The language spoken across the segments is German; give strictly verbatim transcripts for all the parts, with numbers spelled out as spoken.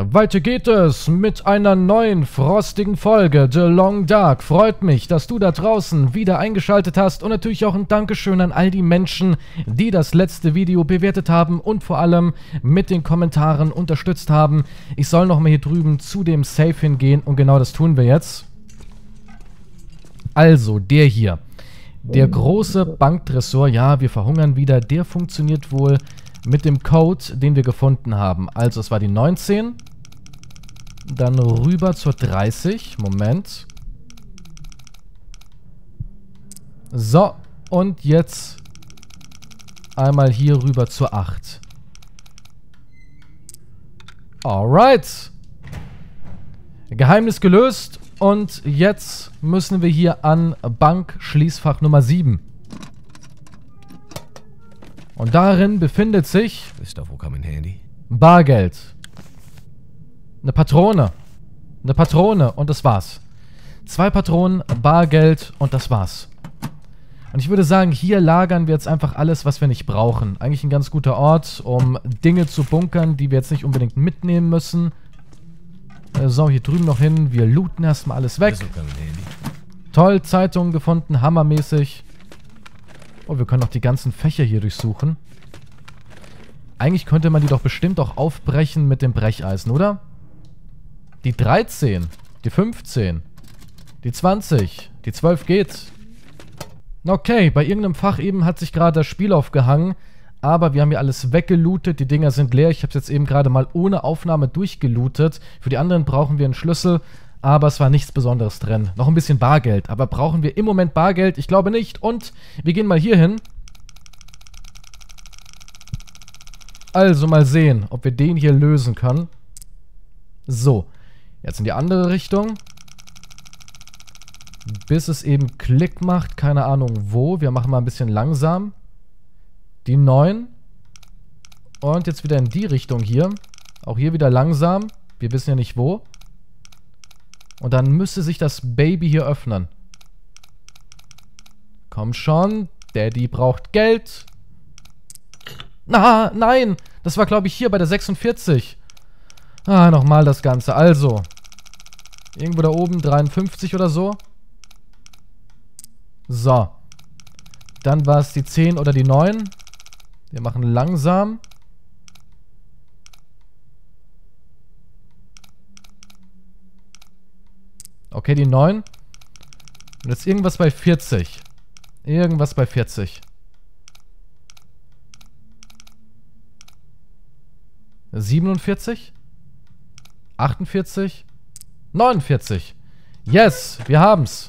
Weiter geht es mit einer neuen frostigen Folge The Long Dark. Freut mich, dass du da draußen wieder eingeschaltet hast und natürlich auch ein Dankeschön an all die Menschen, die das letzte Video bewertet haben und vor allem mit den Kommentaren unterstützt haben. Ich soll nochmal hier drüben zu dem Safe hingehen und genau das tun wir jetzt. Also, der hier. Der große Banktresor, ja, wir verhungern wieder, der funktioniert wohl mit dem Code, den wir gefunden haben. Also, es war die neunzehn. Dann rüber zur dreißig. Moment. So, und jetzt einmal hier rüber zur acht. Alright. Geheimnis gelöst. Und jetzt müssen wir hier an Bankschließfach Nummer sieben. Und darin befindet sich Bargeld. Eine Patrone. Eine Patrone und das war's. Zwei Patronen, Bargeld und das war's. Und ich würde sagen, hier lagern wir jetzt einfach alles, was wir nicht brauchen. Eigentlich ein ganz guter Ort, um Dinge zu bunkern, die wir jetzt nicht unbedingt mitnehmen müssen. So, hier drüben noch hin. Wir looten erstmal alles weg. Toll, Zeitungen gefunden, hammermäßig. Oh, wir können auch die ganzen Fächer hier durchsuchen. Eigentlich könnte man die doch bestimmt auch aufbrechen mit dem Brecheisen, oder? Die dreizehn, die fünfzehn, die zwanzig, die zwölf geht. Okay, bei irgendeinem Fach eben hat sich gerade das Spiel aufgehangen. Aber wir haben hier alles weggelootet. Die Dinger sind leer. Ich habe es jetzt eben gerade mal ohne Aufnahme durchgelootet. Für die anderen brauchen wir einen Schlüssel. Aber es war nichts Besonderes drin. Noch ein bisschen Bargeld. Aber brauchen wir im Moment Bargeld? Ich glaube nicht. Und wir gehen mal hier hin. Also mal sehen, ob wir den hier lösen können. So. Jetzt in die andere Richtung. Bis es eben Klick macht. Keine Ahnung wo. Wir machen mal ein bisschen langsam. Die neun. Und jetzt wieder in die Richtung hier. Auch hier wieder langsam. Wir wissen ja nicht wo. Und dann müsste sich das Baby hier öffnen. Komm schon. Daddy braucht Geld. Na, nein. Das war, glaube ich, hier bei der sechsundvierzig. Ah, nochmal das Ganze. Also. Irgendwo da oben dreiundfünfzig oder so. So. Dann war es die zehn oder die neun. Wir machen langsam. Okay, die neun. Und jetzt irgendwas bei vierzig. Irgendwas bei vierzig. siebenundvierzig. achtundvierzig. neunundvierzig. Yes, wir haben's.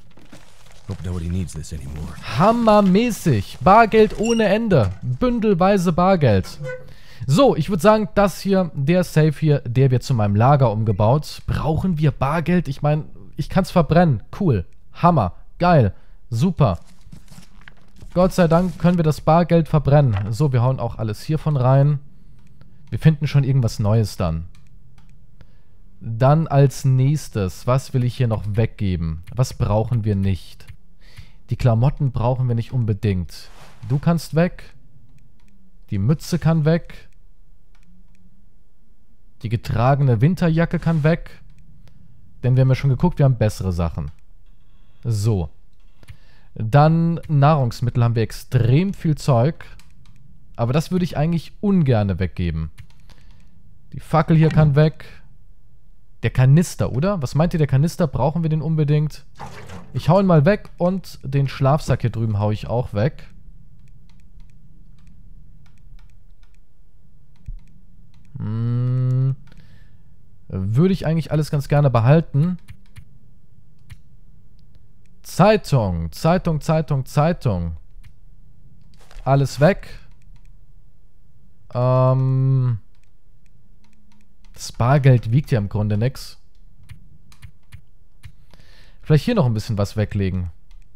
Hammermäßig. Bargeld ohne Ende. Bündelweise Bargeld. So, ich würde sagen, das hier, der Safe hier, der wird zu meinem Lager umgebaut. Brauchen wir Bargeld? Ich meine, ich kann es verbrennen. Cool. Hammer. Geil. Super. Gott sei Dank können wir das Bargeld verbrennen. So, wir hauen auch alles hiervon rein. Wir finden schon irgendwas Neues dann. Dann als nächstes, was will ich hier noch weggeben? Was brauchen wir nicht? Die Klamotten brauchen wir nicht unbedingt. Du kannst weg. Die Mütze kann weg. Die getragene Winterjacke kann weg. Denn wir haben ja schon geguckt, wir haben bessere Sachen. So. Dann Nahrungsmittel haben wir extrem viel Zeug. Aber das würde ich eigentlich ungerne weggeben. Die Fackel hier kann weg. Der Kanister, oder? Was meint ihr, der Kanister? Brauchen wir den unbedingt? Ich hau ihn mal weg und den Schlafsack hier drüben hau ich auch weg. Hm. Würde ich eigentlich alles ganz gerne behalten. Zeitung, Zeitung, Zeitung, Zeitung. Alles weg. Ähm... Das Bargeld wiegt ja im Grunde nichts. Vielleicht hier noch ein bisschen was weglegen.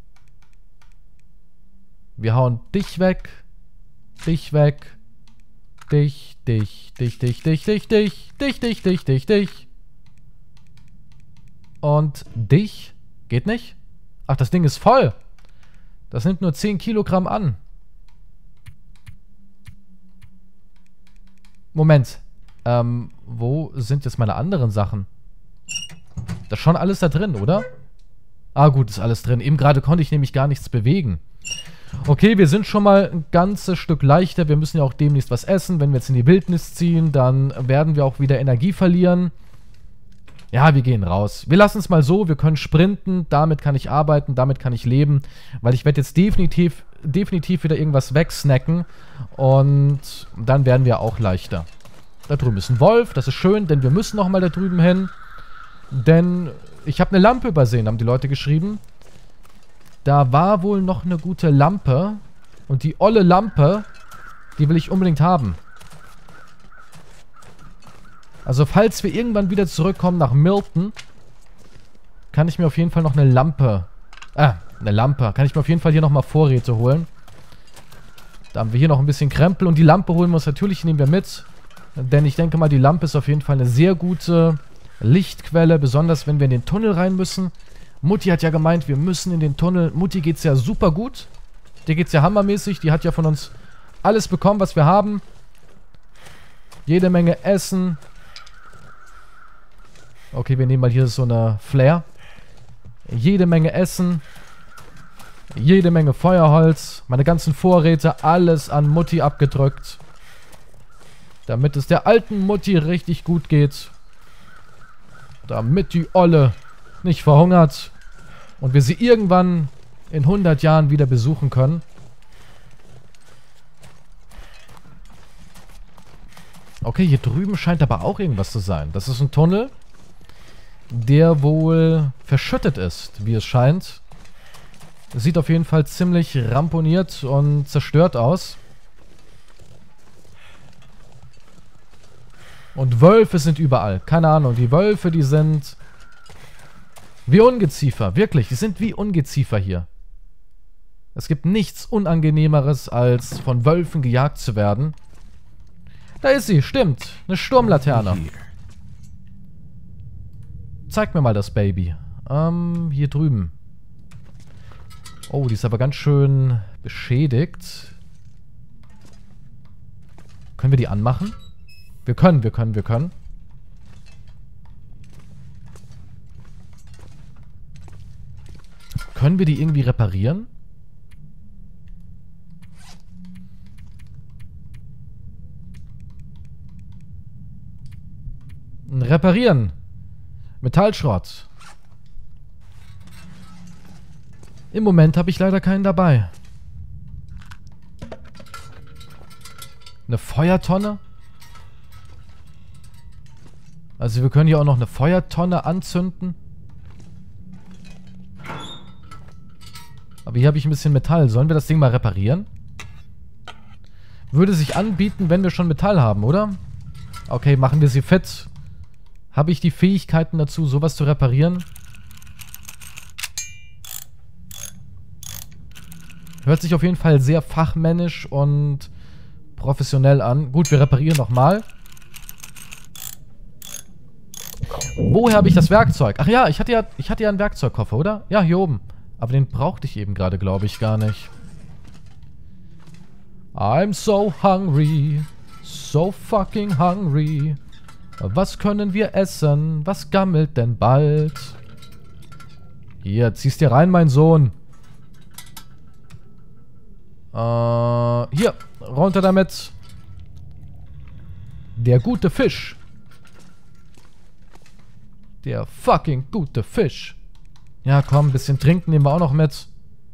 Wir hauen dich weg. Dich weg. Dich, dich, dich, dich, dich, dich, dich, dich, dich, dich, dich, dich. Und dich? Geht nicht? Ach, das Ding ist voll. Das nimmt nur zehn Kilogramm an. Moment. Ähm, Wo sind jetzt meine anderen Sachen? Das ist schon alles da drin, oder? Ah gut, ist alles drin. Eben gerade konnte ich nämlich gar nichts bewegen. Okay, wir sind schon mal ein ganzes Stück leichter. Wir müssen ja auch demnächst was essen. Wenn wir jetzt in die Wildnis ziehen, dann werden wir auch wieder Energie verlieren. Ja, wir gehen raus. Wir lassen es mal so. Wir können sprinten. Damit kann ich arbeiten. Damit kann ich leben. Weil ich werde jetzt definitiv, definitiv wieder irgendwas wegsnacken. Und dann werden wir auch leichter. Da drüben ist ein Wolf. Das ist schön, denn wir müssen nochmal da drüben hin. Denn ich habe eine Lampe übersehen, haben die Leute geschrieben. Da war wohl noch eine gute Lampe. Und die olle Lampe, die will ich unbedingt haben. Also falls wir irgendwann wieder zurückkommen nach Milton, kann ich mir auf jeden Fall noch eine Lampe... Ah, eine Lampe. Kann ich mir auf jeden Fall hier nochmal Vorräte holen. Da haben wir hier noch ein bisschen Krempel. Und die Lampe holen wir uns natürlich, nehmen wir mit. Denn ich denke mal, die Lampe ist auf jeden Fall eine sehr gute Lichtquelle. Besonders wenn wir in den Tunnel rein müssen. Mutti hat ja gemeint, wir müssen in den Tunnel. Mutti geht's ja super gut. Der geht's ja hammermäßig. Die hat ja von uns alles bekommen, was wir haben. Jede Menge Essen. Okay, wir nehmen mal hier so eine Flare. Jede Menge Essen. Jede Menge Feuerholz. Meine ganzen Vorräte. Alles an Mutti abgedrückt. Damit es der alten Mutti richtig gut geht. Damit die Olle nicht verhungert. Und wir sie irgendwann in hundert Jahren wieder besuchen können. Okay, hier drüben scheint aber auch irgendwas zu sein. Das ist ein Tunnel, der wohl verschüttet ist, wie es scheint. Sieht auf jeden Fall ziemlich ramponiert und zerstört aus. Und Wölfe sind überall. Keine Ahnung, die Wölfe, die sind... wie Ungeziefer, wirklich. Die sind wie Ungeziefer hier. Es gibt nichts Unangenehmeres, als von Wölfen gejagt zu werden. Da ist sie, stimmt. Eine Sturmlaterne. Zeig mir mal das Baby. Ähm, hier drüben. Oh, die ist aber ganz schön beschädigt. Können wir die anmachen? Wir können, wir können, wir können. Können wir die irgendwie reparieren? Reparieren. Metallschrott. Im Moment habe ich leider keinen dabei. Eine Feuertonne? Also wir können hier auch noch eine Feuertonne anzünden. Aber hier habe ich ein bisschen Metall. Sollen wir das Ding mal reparieren? Würde sich anbieten, wenn wir schon Metall haben, oder? Okay, machen wir sie fit. Habe ich die Fähigkeiten dazu, sowas zu reparieren? Hört sich auf jeden Fall sehr fachmännisch und professionell an. Gut, wir reparieren nochmal. Woher habe ich das Werkzeug? Ach ja, ich hatte ja, ich hatte ja einen Werkzeugkoffer, oder? Ja, hier oben. Aber den brauchte ich eben gerade, glaube ich, gar nicht. I'm so hungry. So fucking hungry. Was können wir essen? Was gammelt denn bald? Hier, ziehst dir rein, mein Sohn. Äh, hier, runter damit. Der gute Fisch. Der fucking gute Fisch. Ja, komm, ein bisschen trinken nehmen wir auch noch mit.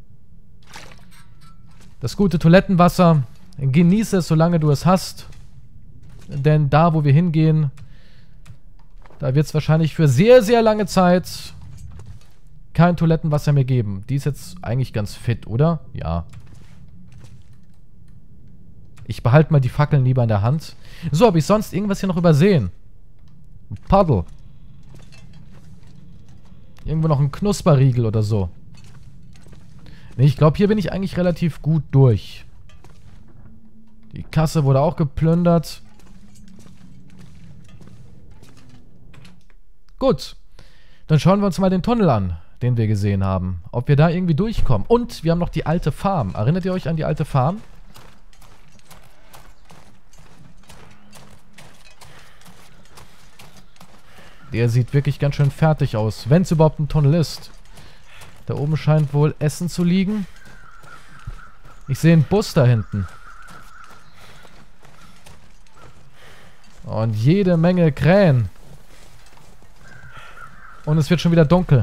Das gute Toilettenwasser. Genieße es, solange du es hast. Denn da, wo wir hingehen, da wird es wahrscheinlich für sehr, sehr lange Zeit kein Toilettenwasser mehr geben. Die ist jetzt eigentlich ganz fit, oder? Ja. Ich behalte mal die Fackeln lieber in der Hand. So, habe ich sonst irgendwas hier noch übersehen? Ein Paddel. Irgendwo noch ein Knusperriegel oder so. Nee, ich glaube, hier bin ich eigentlich relativ gut durch. Die Kasse wurde auch geplündert. Gut. Dann schauen wir uns mal den Tunnel an, den wir gesehen haben. Ob wir da irgendwie durchkommen. Und wir haben noch die alte Farm. Erinnert ihr euch an die alte Farm? Der sieht wirklich ganz schön fertig aus, wenn es überhaupt ein Tunnel ist. Da oben scheint wohl Essen zu liegen. Ich sehe einen Bus da hinten. Und jede Menge Krähen. Und es wird schon wieder dunkel.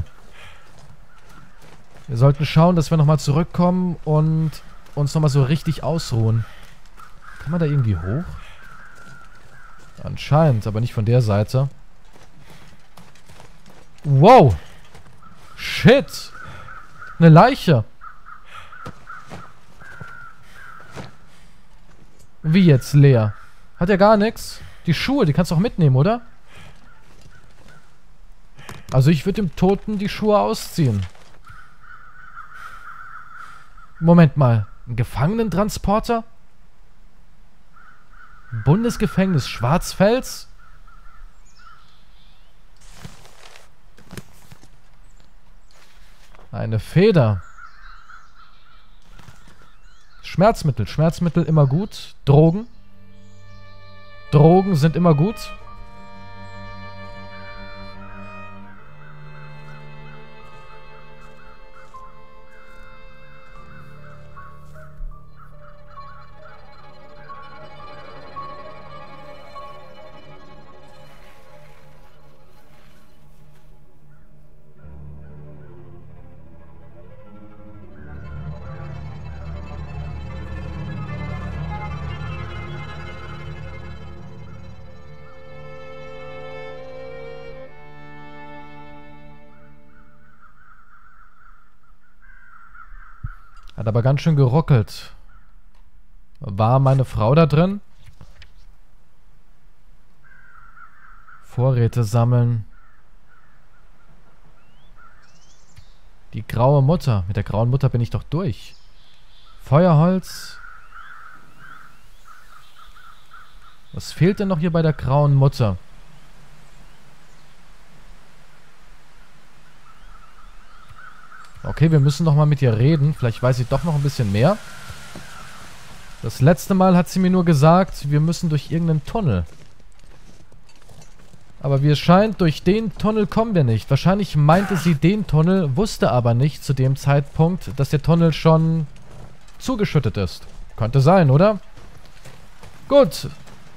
Wir sollten schauen, dass wir nochmal zurückkommen und uns nochmal so richtig ausruhen. Kann man da irgendwie hoch? Anscheinend, aber nicht von der Seite. Wow! Shit! Eine Leiche! Wie jetzt, leer? Hat ja gar nichts. Die Schuhe, die kannst du auch mitnehmen, oder? Also ich würde dem Toten die Schuhe ausziehen. Moment mal. Ein Gefangenentransporter? Bundesgefängnis Schwarzfels? Eine Feder. Schmerzmittel. Schmerzmittel immer gut. Drogen. Drogen sind immer gut. Hat aber ganz schön geruckelt. War meine Frau da drin? Vorräte sammeln. Die graue Mutter. Mit der grauen Mutter bin ich doch durch. Feuerholz. Was fehlt denn noch hier bei der grauen Mutter? Okay, wir müssen noch mal mit ihr reden. Vielleicht weiß sie doch noch ein bisschen mehr. Das letzte Mal hat sie mir nur gesagt, wir müssen durch irgendeinen Tunnel. Aber wie es scheint, durch den Tunnel kommen wir nicht. Wahrscheinlich meinte sie den Tunnel, wusste aber nicht zu dem Zeitpunkt, dass der Tunnel schon zugeschüttet ist. Könnte sein, oder? Gut.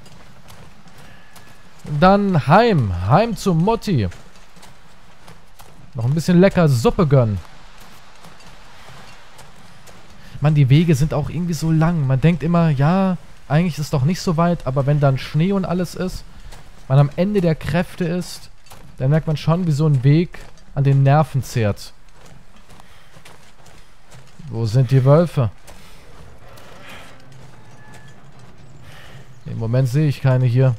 Dann heim. Heim zu Mutti. Noch ein bisschen lecker Suppe gönnen. Mann, die Wege sind auch irgendwie so lang. Man denkt immer, ja, eigentlich ist es doch nicht so weit, aber wenn dann Schnee und alles ist, man am Ende der Kräfte ist, dann merkt man schon, wie so ein Weg an den Nerven zehrt. Wo sind die Wölfe? Im Moment sehe ich keine hier.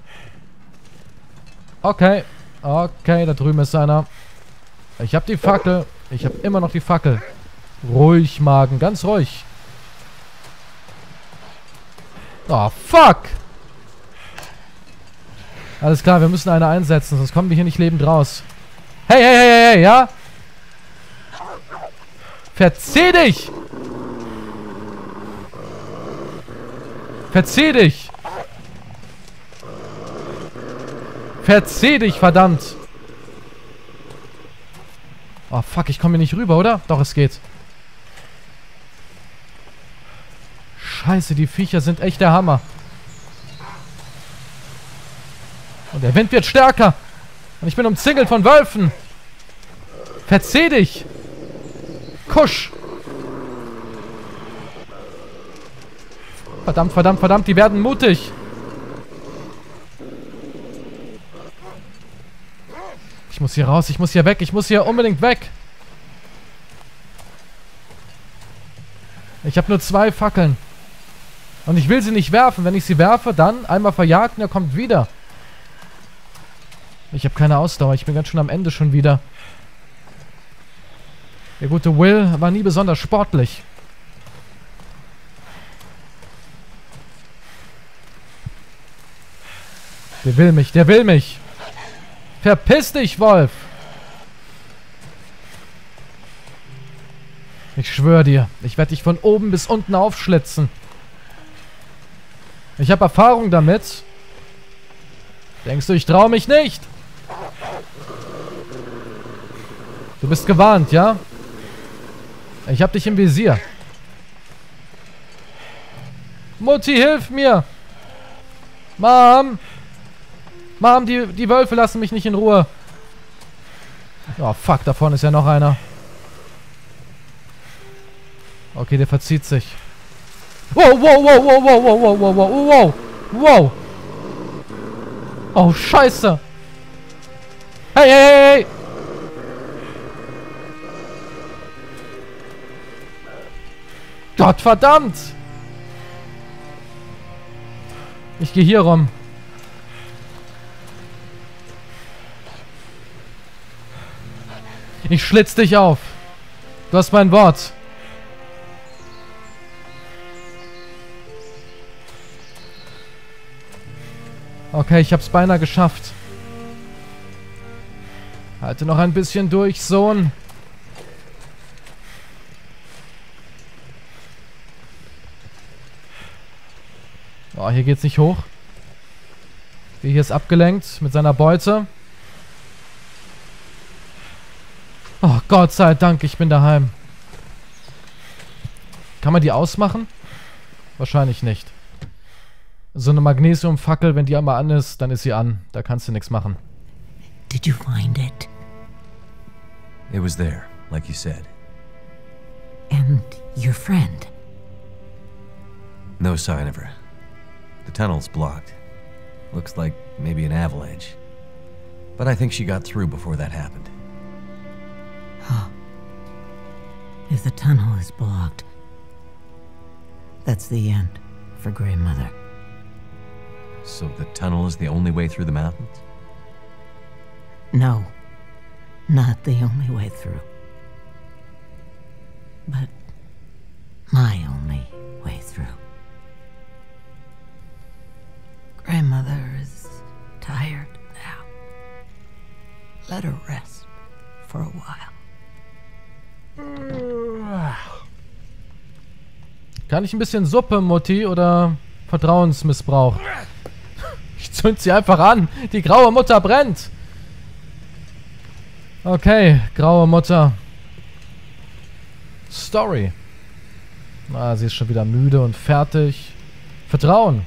Okay, okay, da drüben ist einer. Ich habe die Fackel. Ich habe immer noch die Fackel. Ruhig, Magen, ganz ruhig. Oh, fuck! Alles klar, wir müssen eine einsetzen, sonst kommen wir hier nicht lebend raus. Hey, hey, hey, hey, hey, ja? Verzieh dich! Verzieh dich! Verzieh dich, verdammt! Oh, fuck, ich komme hier nicht rüber, oder? Doch, es geht. Scheiße, die Viecher sind echt der Hammer. Und der Wind wird stärker. Und ich bin umzingelt von Wölfen. Verzieh dich. Kusch. Verdammt, verdammt, verdammt, die werden mutig. Ich muss hier raus, ich muss hier weg, ich muss hier unbedingt weg. Ich habe nur zwei Fackeln. Und ich will sie nicht werfen. Wenn ich sie werfe, dann einmal verjagt und er kommt wieder. Ich habe keine Ausdauer. Ich bin ganz schön am Ende schon wieder. Der gute Will war nie besonders sportlich. Der will mich, der will mich. Verpiss dich, Wolf. Ich schwöre dir, ich werde dich von oben bis unten aufschlitzen. Ich habe Erfahrung damit. Denkst du, ich traue mich nicht? Du bist gewarnt, ja? Ich hab dich im Visier. Mutti, hilf mir! Mom! Mom, die, die Wölfe lassen mich nicht in Ruhe. Oh, fuck, da vorne ist ja noch einer. Okay, der verzieht sich. Wow, wow, wow, wow, wow, wow, wow, wow, wow, wow. Oh, scheiße. Hey, hey, hey, hey. Gott verdammt. Ich gehe hier rum. Ich schlitz dich auf. Du hast mein Wort. Okay, ich hab's beinahe geschafft. Halte noch ein bisschen durch, Sohn. Oh, hier geht's nicht hoch. Der hier ist abgelenkt mit seiner Beute. Oh, Gott sei Dank, ich bin daheim. Kann man die ausmachen? Wahrscheinlich nicht. So eine Magnesiumfackel, wenn die einmal an ist, dann ist sie an. Da kannst du nichts machen. Did you find it? It was there, like you said. And your friend? No sign of her. The tunnel's blocked. Looks like maybe an avalanche. But I think she got through before that happened. Huh. If the tunnel is blocked, that's the end for Grandmother. So the tunnel is the only way through the mountains? No, not the only way through. But my only way through. Grandmother is tired now. Let her rest for a while. Kann ich ein bisschen Suppe, Mutti, oder Vertrauensmissbrauch? Ich zünd sie einfach an. Die graue Mutter brennt. Okay, graue Mutter. Story. Ah, sie ist schon wieder müde und fertig. Vertrauen.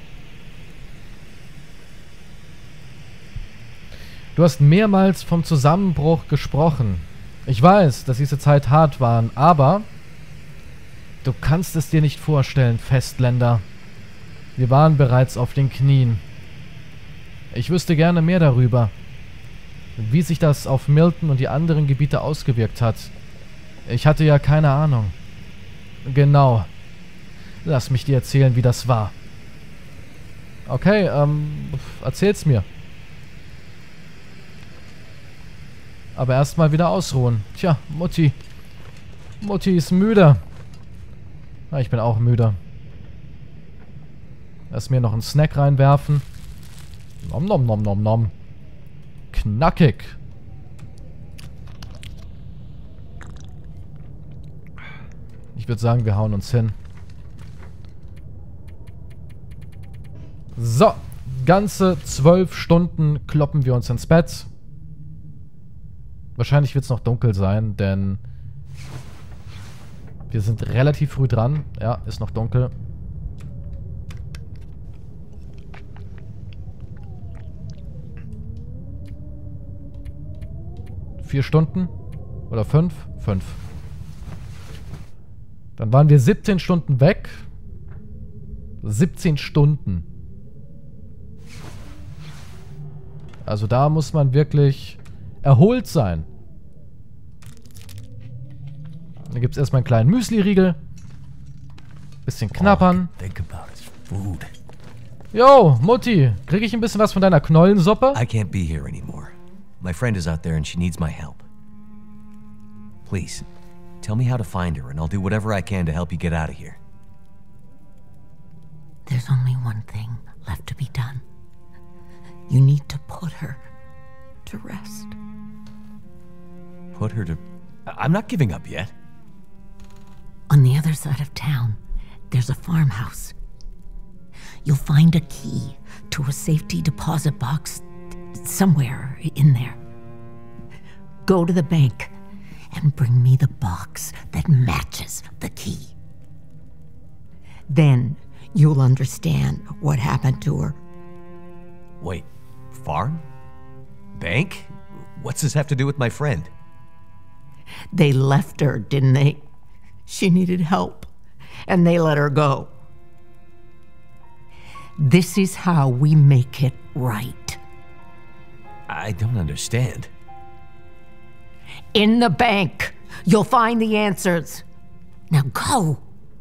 Du hast mehrmals vom Zusammenbruch gesprochen. Ich weiß, dass diese Zeit hart waren, aber du kannst es dir nicht vorstellen, Festländer. Wir waren bereits auf den Knien. Ich wüsste gerne mehr darüber, wie sich das auf Milton und die anderen Gebiete ausgewirkt hat. Ich hatte ja keine Ahnung. Genau. Lass mich dir erzählen, wie das war. Okay, ähm, erzähl's mir. Aber erstmal wieder ausruhen. Tja, Mutti. Mutti ist müde. Ah, ich bin auch müde. Lass mir noch einen Snack reinwerfen. Nom nom nom nom nom. Knackig. Ich würde sagen, wir hauen uns hin. So. Ganze zwölf Stunden kloppen wir uns ins Bett. Wahrscheinlich wird es noch dunkel sein, denn wir sind relativ früh dran. Ja, ist noch dunkel. Vier Stunden? Oder fünf? Fünf. Dann waren wir siebzehn Stunden weg. siebzehn Stunden. Also da muss man wirklich erholt sein. Dann gibt es erstmal einen kleinen Müsli-Riegel. Bisschen knappern. Yo, Mutti, kriege ich ein bisschen was von deiner Knollensuppe? I can't be here anymore. My friend is out there and she needs my help. Please, tell me how to find her and I'll do whatever I can to help you get out of here. There's only one thing left to be done. You need to put her to rest. Put her to... I'm not giving up yet. On the other side of town, there's a farmhouse. You'll find a key to a safety deposit box somewhere in there. Go to the bank and bring me the box that matches the key. Then you'll understand what happened to her. Wait, farm? Bank? What's this have to do with my friend? They left her, didn't they? She needed help, and they let her go. This is how we make it right. I don't understand. In the bank, you'll find the answers. Now go.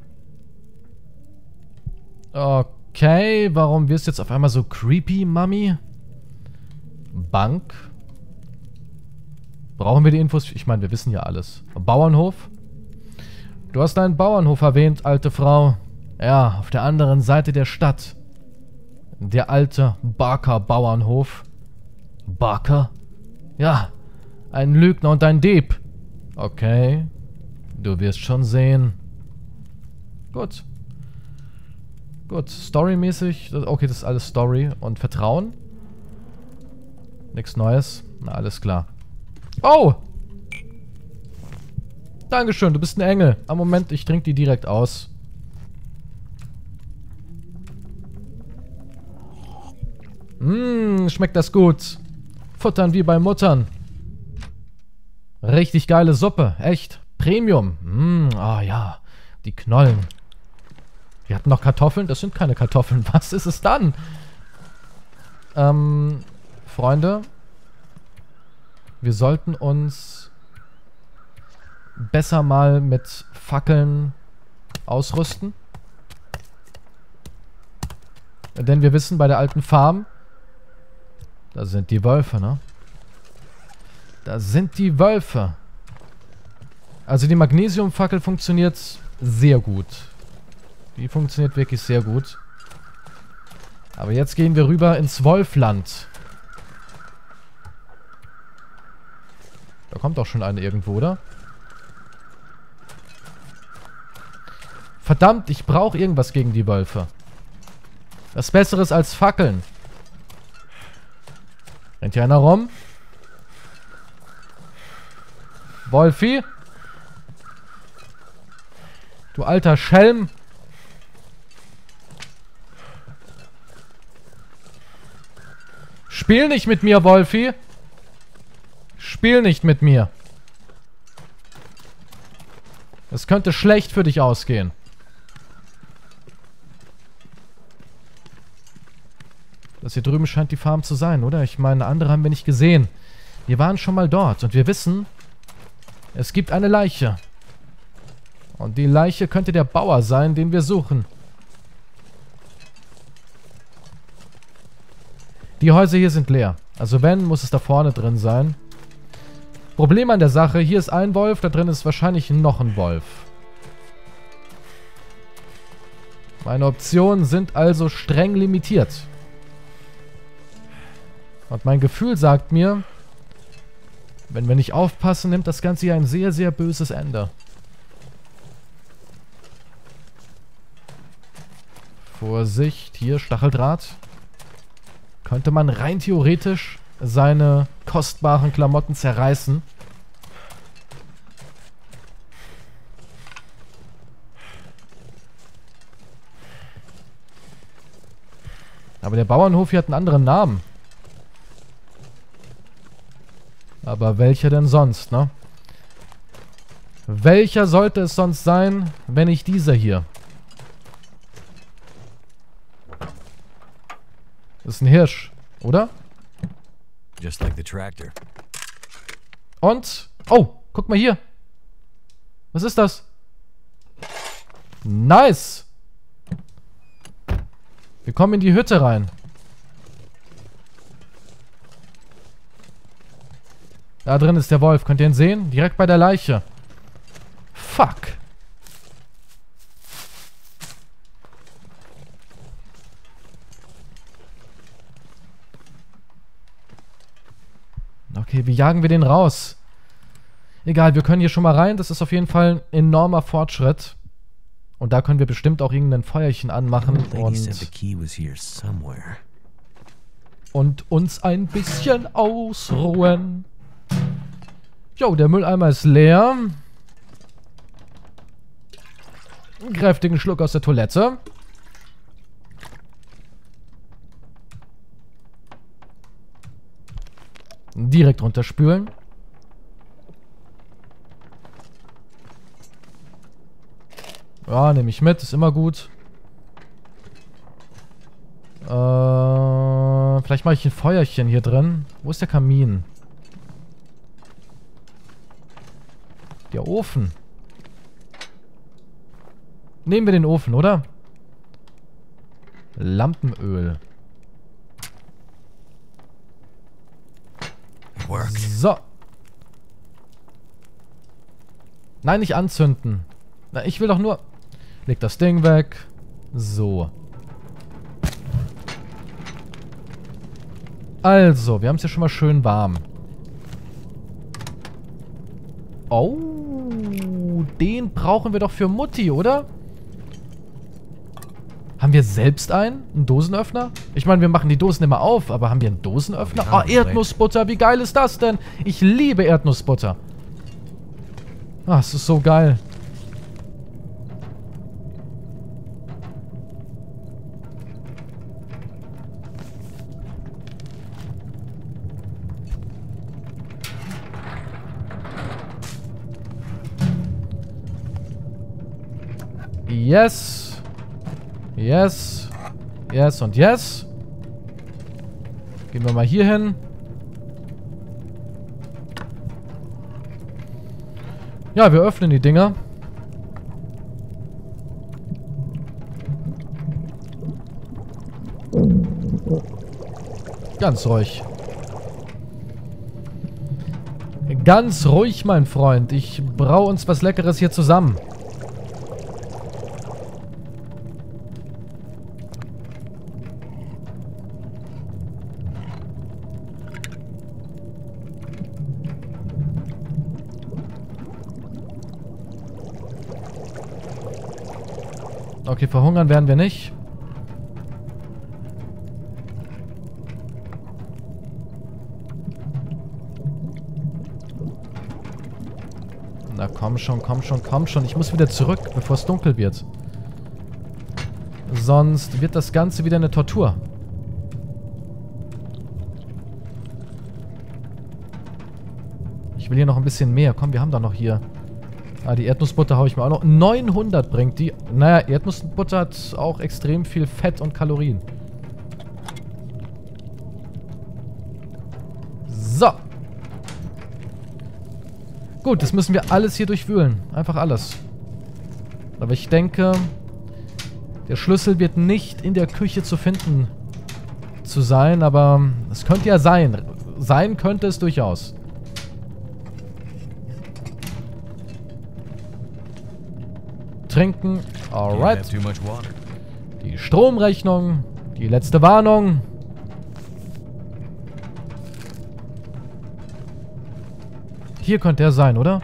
Okay, warum wirst du jetzt auf einmal so creepy, Mami? Bank? Brauchen wir die Infos? Ich meine, wir wissen ja alles. Bauernhof? Du hast einen Bauernhof erwähnt, alte Frau. Ja, auf der anderen Seite der Stadt. Der alte Barker-Bauernhof. Barker? Ja, ein Lügner und ein Dieb. Okay, du wirst schon sehen. Gut. Gut, storymäßig. Okay, das ist alles Story. Und Vertrauen? Nichts Neues. Na, alles klar. Oh! Dankeschön, du bist ein Engel. Am Moment, ich trinke die direkt aus. Mmm, schmeckt das gut. Futtern wie bei Muttern. Richtig geile Suppe. Echt. Premium. Mmm, ah ja. Die Knollen. Wir hatten noch Kartoffeln. Das sind keine Kartoffeln. Was ist es dann? Ähm, Freunde. Wir sollten uns besser mal mit Fackeln ausrüsten. Denn wir wissen, bei der alten Farm, da sind die Wölfe, ne? Da sind die Wölfe. Also die Magnesiumfackel funktioniert sehr gut. Die funktioniert wirklich sehr gut. Aber jetzt gehen wir rüber ins Wolfland. Da kommt auch schon eine irgendwo, oder? Verdammt, ich brauche irgendwas gegen die Wölfe. Was Besseres als Fackeln. Rennt hier einer rum? Wolfi? Du alter Schelm. Spiel nicht mit mir, Wolfi. Spiel nicht mit mir. Es könnte schlecht für dich ausgehen. Das hier drüben scheint die Farm zu sein, oder? Ich meine, andere haben wir nicht gesehen. Wir waren schon mal dort und wir wissen, es gibt eine Leiche. Und die Leiche könnte der Bauer sein, den wir suchen. Die Häuser hier sind leer. Also wenn, muss es da vorne drin sein. Problem an der Sache, hier ist ein Wolf, da drin ist wahrscheinlich noch ein Wolf. Meine Optionen sind also streng limitiert. Und mein Gefühl sagt mir, wenn wir nicht aufpassen, nimmt das Ganze hier ein sehr, sehr böses Ende. Vorsicht, hier Stacheldraht. Könnte man rein theoretisch seine kostbaren Klamotten zerreißen. Aber der Bauernhof hier hat einen anderen Namen. Aber welcher denn sonst, ne? Welcher sollte es sonst sein, wenn nicht dieser hier? Das ist ein Hirsch, oder? Just like the tractor. Und? Oh, guck mal hier. Was ist das? Nice. Wir kommen in die Hütte rein. Da drin ist der Wolf. Könnt ihr ihn sehen? Direkt bei der Leiche. Fuck. Okay, wie jagen wir den raus? Egal, wir können hier schon mal rein. Das ist auf jeden Fall ein enormer Fortschritt. Und da können wir bestimmt auch irgendein Feuerchen anmachen und, und uns ein bisschen ausruhen. Jo, der Mülleimer ist leer. Einen kräftigen Schluck aus der Toilette. Direkt runterspülen. Ja, nehme ich mit. Ist immer gut. Äh, vielleicht mache ich ein Feuerchen hier drin. Wo ist der Kamin? Der Ofen. Nehmen wir den Ofen, oder? Lampenöl. So. Nein, nicht anzünden. Na, ich will doch nur... Leg das Ding weg. So. Also, wir haben es ja schon mal schön warm. Oh, den brauchen wir doch für Mutti, oder? Haben wir selbst einen? Einen Dosenöffner? Ich meine, wir machen die Dosen immer auf, aber haben wir einen Dosenöffner? Oh, Erdnussbutter, wie geil ist das denn? Ich liebe Erdnussbutter. Ah, es ist so geil. Yes. Yes. Yes und yes. Gehen wir mal hier hin. Ja, wir öffnen die Dinger. Ganz ruhig. Ganz ruhig, mein Freund. Ich braue uns was Leckeres hier zusammen. Okay, verhungern werden wir nicht. Na komm schon, komm schon, komm schon. Ich muss wieder zurück, bevor es dunkel wird. Sonst wird das Ganze wieder eine Tortur. Ich will hier noch ein bisschen mehr. Komm, wir haben doch noch hier... Ah, die Erdnussbutter habe ich mir auch noch. neunhundert bringt die. Naja, Erdnussbutter hat auch extrem viel Fett und Kalorien. So. Gut, das müssen wir alles hier durchwühlen. Einfach alles. Aber ich denke, der Schlüssel wird nicht in der Küche zu finden zu sein, aber es könnte ja sein. Sein könnte es durchaus. Trinken. Alright. Die Stromrechnung. Die letzte Warnung. Hier könnte er sein, oder?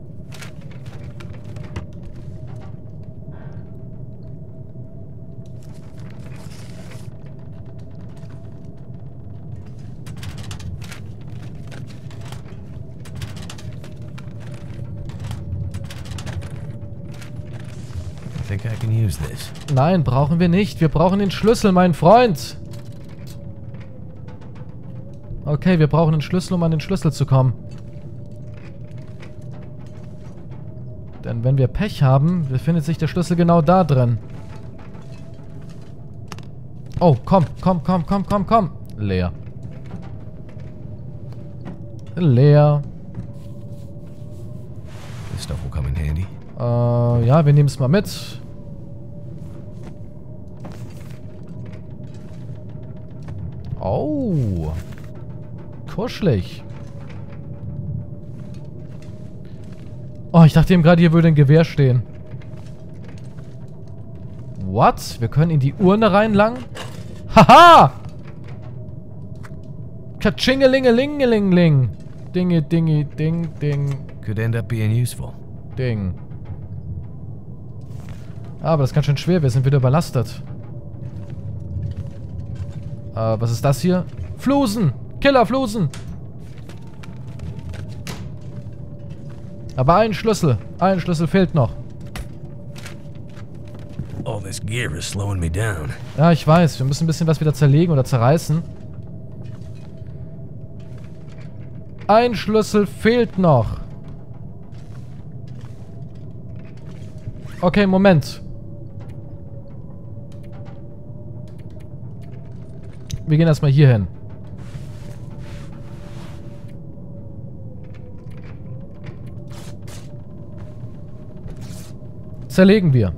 Nein, brauchen wir nicht. Wir brauchen den Schlüssel, mein Freund. Okay, wir brauchen den Schlüssel, um an den Schlüssel zu kommen. Denn wenn wir Pech haben, befindet sich der Schlüssel genau da drin. Oh, komm, komm, komm, komm, komm, komm. Leer. Leer. This stuff will come in handy. Äh, ja, wir nehmen es mal mit. Oh. Kuschelig. Oh, ich dachte eben gerade, hier würde ein Gewehr stehen. What? Wir können in die Urne reinlangen? Haha! Katschingelingelingeling. Dinge, dinge, ding, ding. Could end up being useful. Ding. Aber das ist ganz schön schwer. Wir sind wieder überlastet. Äh, was ist das hier? Flusen! Killerflusen! Aber ein Schlüssel. Ein Schlüssel fehlt noch. All this gear is slowing me down. Ja, ich weiß. Wir müssen ein bisschen was wieder zerlegen oder zerreißen. Ein Schlüssel fehlt noch. Okay, Moment. Wir gehen erstmal hier hin. Zerlegen wir.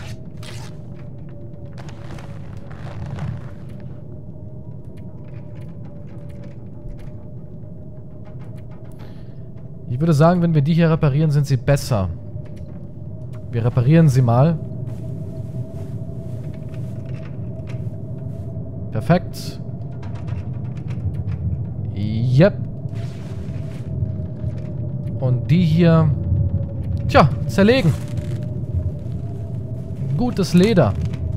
Ich würde sagen, wenn wir die hier reparieren, sind sie besser. Wir reparieren sie mal. Perfekt. Yep. Und die hier... Tja, zerlegen. Gutes Leder.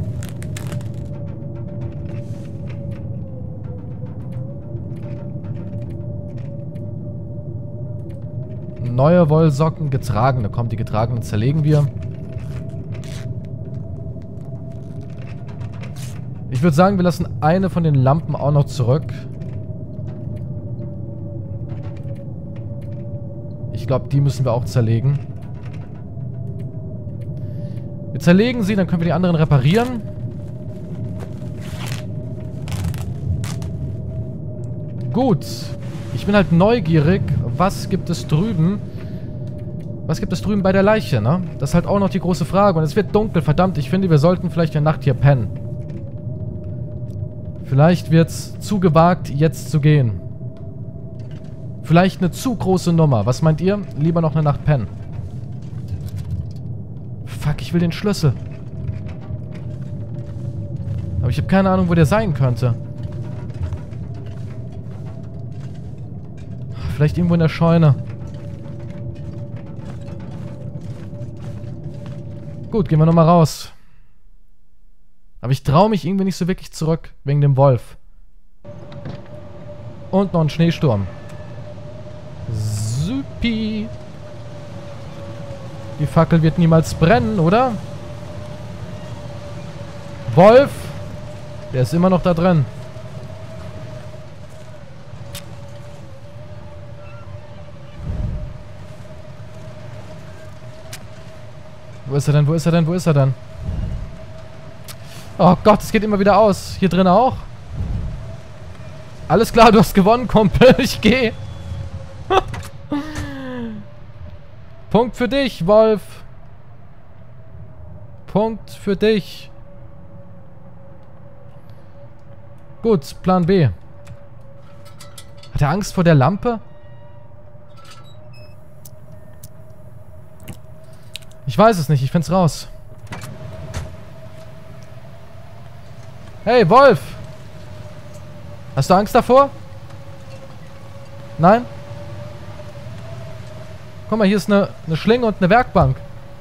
Neue Wollsocken, getragene. Kommt, die getragenen zerlegen wir. Ich würde sagen, wir lassen eine von den Lampen auch noch zurück. Ich glaube, die müssen wir auch zerlegen. Wir zerlegen sie, dann können wir die anderen reparieren. Gut. Ich bin halt neugierig. Was gibt es drüben? Was gibt es drüben bei der Leiche, ne? Das ist halt auch noch die große Frage. Und es wird dunkel, verdammt. Ich finde, wir sollten vielleicht eine Nacht hier pennen. Vielleicht wird es zu gewagt, jetzt zu gehen. Vielleicht eine zu große Nummer. Was meint ihr? Lieber noch eine Nacht pennen. Fuck, ich will den Schlüssel. Aber ich habe keine Ahnung, wo der sein könnte. Vielleicht irgendwo in der Scheune. Gut, gehen wir nochmal raus. Aber ich traue mich irgendwie nicht so wirklich zurück, wegen dem Wolf. Und noch ein Schneesturm. Supi. Die Fackel wird niemals brennen, oder? Wolf. Der ist immer noch da drin. Wo ist er denn? Wo ist er denn? Wo ist er denn? Oh Gott, es geht immer wieder aus. Hier drin auch. Alles klar, du hast gewonnen, Kumpel. Ich gehe. Punkt für dich, Wolf. Punkt für dich. Gut, Plan B. Hat er Angst vor der Lampe? Ich weiß es nicht, ich find's raus. Hey, Wolf! Hast du Angst davor? Nein? Guck mal, hier ist eine, eine Schlinge und eine Werkbank.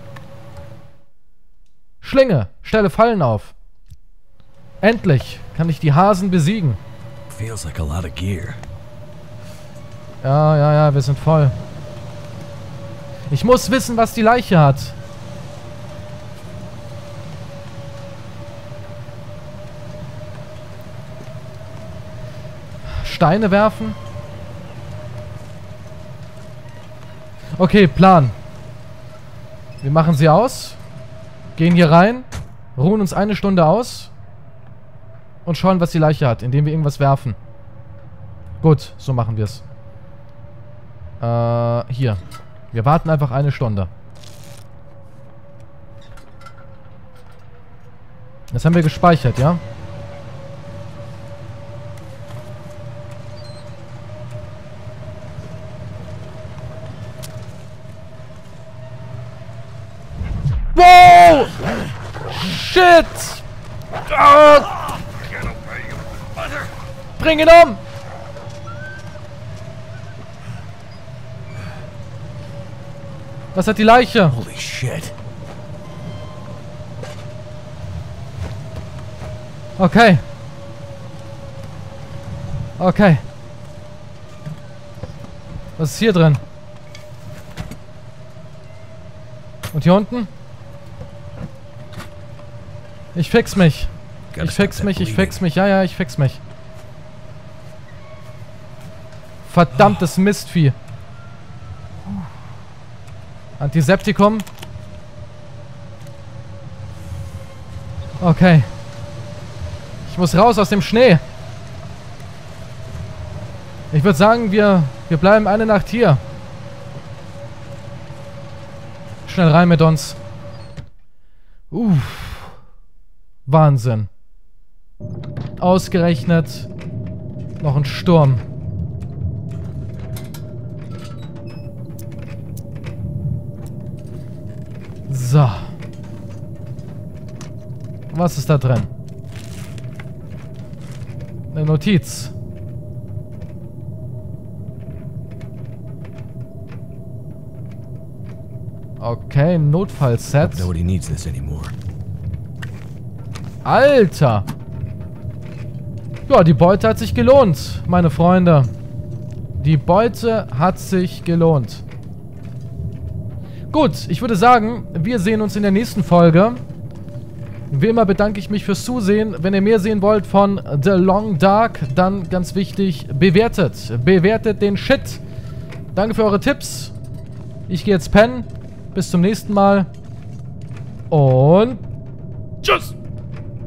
Schlinge, stelle Fallen auf. Endlich kann ich die Hasen besiegen. Feels like a lot of gear. Ja, ja, ja, wir sind voll. Ich muss wissen, was die Leiche hat. Steine werfen. Okay, Plan. Wir machen sie aus. Gehen hier rein. Ruhen uns eine Stunde aus. Und schauen, was die Leiche hat, indem wir irgendwas werfen. Gut, so machen wir es. Äh, hier. Wir warten einfach eine Stunde. Das haben wir gespeichert, ja? Wow! Shit! Oh! Bring ihn um! Was hat die Leiche? Holy shit. Okay. Okay. Was ist hier drin? Und hier unten? Ich fix mich. Ich fix mich, ich fix mich. Ja, ja, ich fix mich. Verdammtes Mistvieh. Antiseptikum. Okay. Ich muss raus aus dem Schnee. Ich würde sagen, wir, wir bleiben eine Nacht hier. Schnell rein mit uns. Uff. Wahnsinn. Ausgerechnet noch ein Sturm. So. Was ist da drin? Eine Notiz. Okay, Notfallset. Nobody needs this anymore. Alter! Ja, die Beute hat sich gelohnt, meine Freunde. Die Beute hat sich gelohnt. Gut, ich würde sagen, wir sehen uns in der nächsten Folge. Wie immer bedanke ich mich fürs Zusehen. Wenn ihr mehr sehen wollt von The Long Dark, dann ganz wichtig, bewertet. Bewertet den Shit. Danke für eure Tipps. Ich gehe jetzt pennen. Bis zum nächsten Mal. Und tschüss!